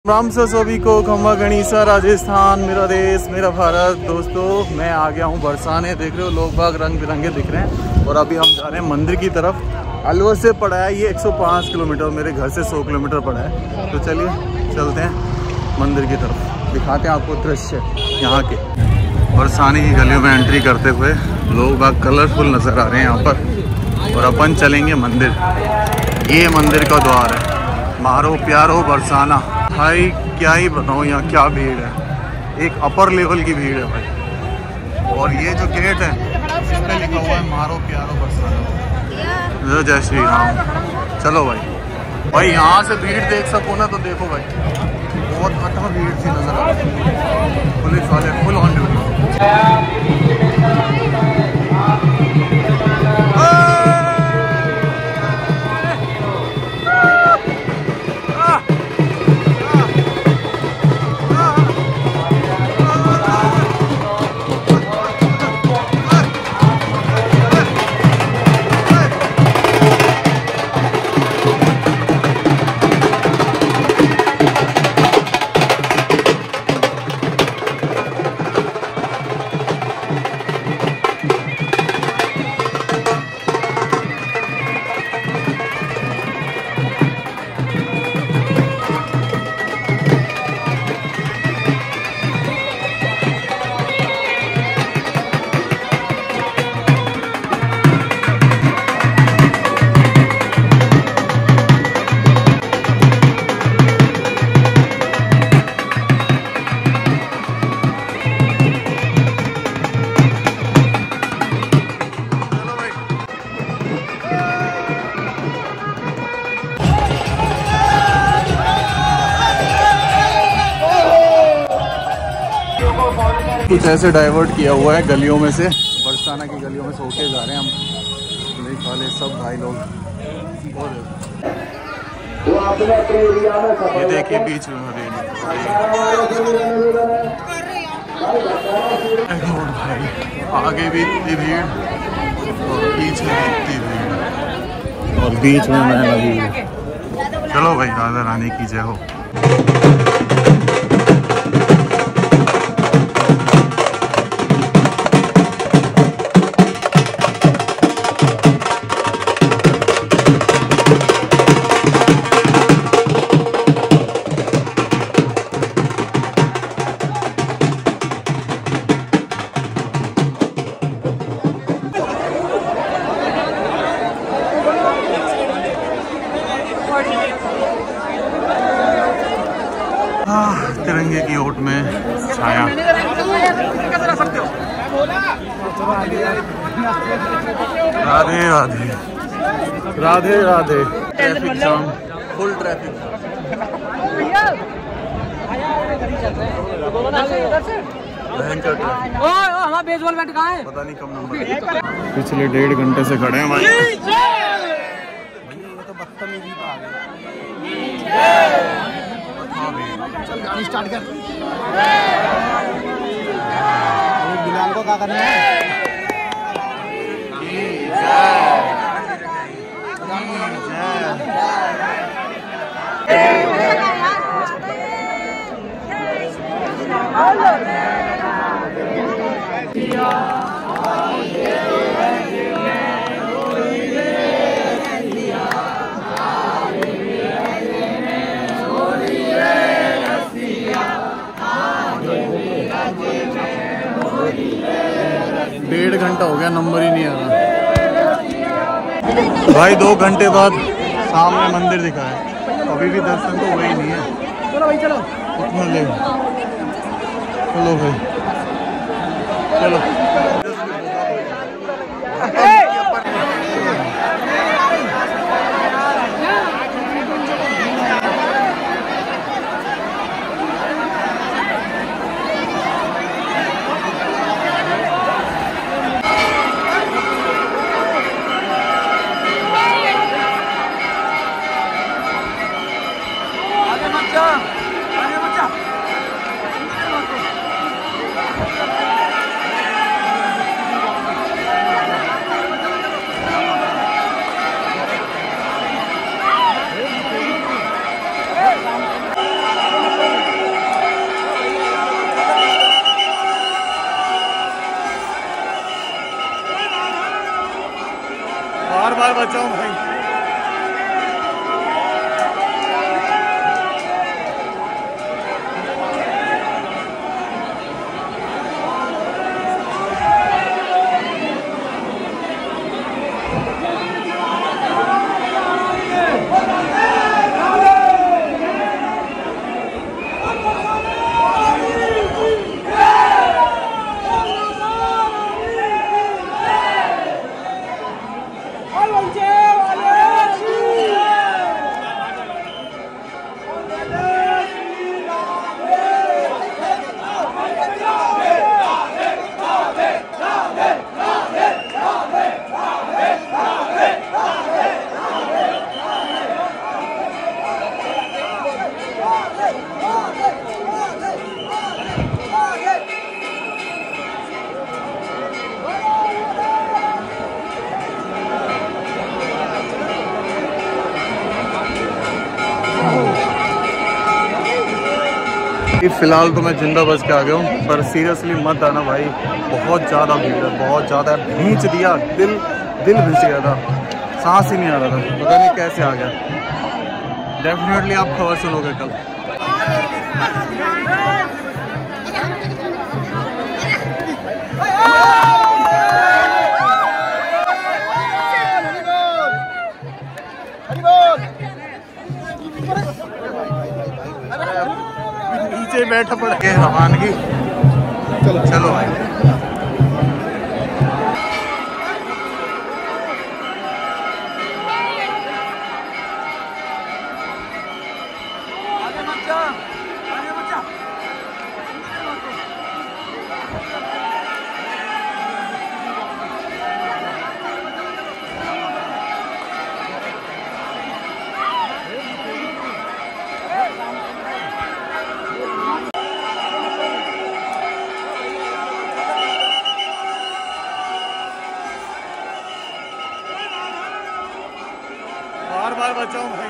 राम से सभी को खम्मा गणिसा राजस्थान मेरा देश मेरा भारत। दोस्तों मैं आ गया हूँ बरसाने। देख रहे हो लोग बाग रंग बिरंगे दिख रहे हैं। और अभी हम जा रहे हैं मंदिर की तरफ। अलवर से पड़ा है ये 105 किलोमीटर, मेरे घर से 100 किलोमीटर पड़ा है। तो चलिए चलते हैं मंदिर की तरफ, दिखाते हैं आपको दृश्य यहाँ के। बरसाने की गलियों में एंट्री करते हुए लोग बाग कलरफुल नज़र आ रहे हैं यहाँ पर। और अपन चलेंगे मंदिर। ये मंदिर का द्वार है। मारो प्यारो बरसाना। भाई क्या ही बताऊँ यहाँ क्या भीड़ है, एक अपर लेवल की भीड़ है भाई। और ये जो गेट है इस पे लिखा हुआ है मारो प्यारो बरसाना, जय श्री राम। चलो भाई यहाँ से भीड़ देख सको ना तो देखो भाई, बहुत खतरनाक भीड़ सी नजर आ रही है। पुलिस वाले फुल ऑन ड्यूटी। कुछ ऐसे डाइवर्ट किया हुआ है गलियों में से, बरसाना की गलियों में से होके जा रहे हैं हम। पुलिस वाले सब भाई लोग। ये देखिए बीच में भाई, आगे भी इतनी भीड़ और पीछे भी इतनी भीड़ और बीच में मैं लगी। चलो भाई राधा रानी की जय हो। तिरंगे की ओट में छाया। Radhe Radhe Radhe Radhe. Traffic jam, full traffic. पता नहीं कम नंबर। पिछले 1.5 घंटे से खड़े हैं भाई। ये तो बदतमीजी का आ गया। चल गाड़ी स्टार्ट कर। बिलाल को क्या करना है? डेढ़ घंटा हो गया, नंबर ही नहीं आ रहा भाई। 2 घंटे बाद सामने मंदिर दिखा है, अभी भी दर्शन तो हुए ही नहीं है। चलो भाई चलो, इतना लेट। चलो भाई चलो। बचाओ भाई। फिलहाल तो मैं जिंदा बच के आ गया हूँ, पर सीरियसली मत आना भाई, बहुत ज़्यादा भीड़ है, बहुत ज़्यादा। भींच दिया, दिल भींच गया था, सांस ही नहीं आ रहा था, पता नहीं कैसे आ गया। डेफिनेटली आप खबर सुनोगे कल। नीचे बैठ पड़ के रवानगी। चलो भाई। बार बचाओ भाई।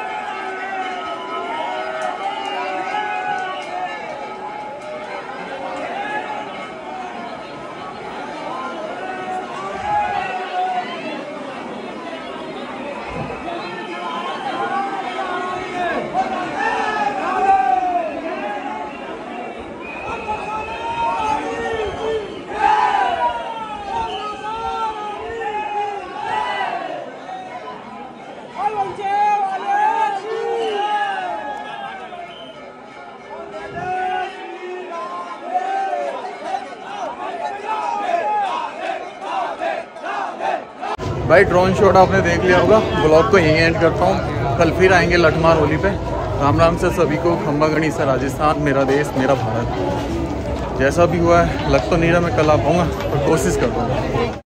भाई ड्रोन शॉट आपने देख लिया होगा, ब्लॉग को यहीं एंड करता हूँ। कल फिर आएंगे लठमार होली पे। राम राम से सभी को, खम्बा गणी से राजस्थान, मेरा देश मेरा भारत। जैसा भी हुआ है, लग तो नहीं रहा मैं कल आ पाऊँगा, पर कोशिश करता हूँ।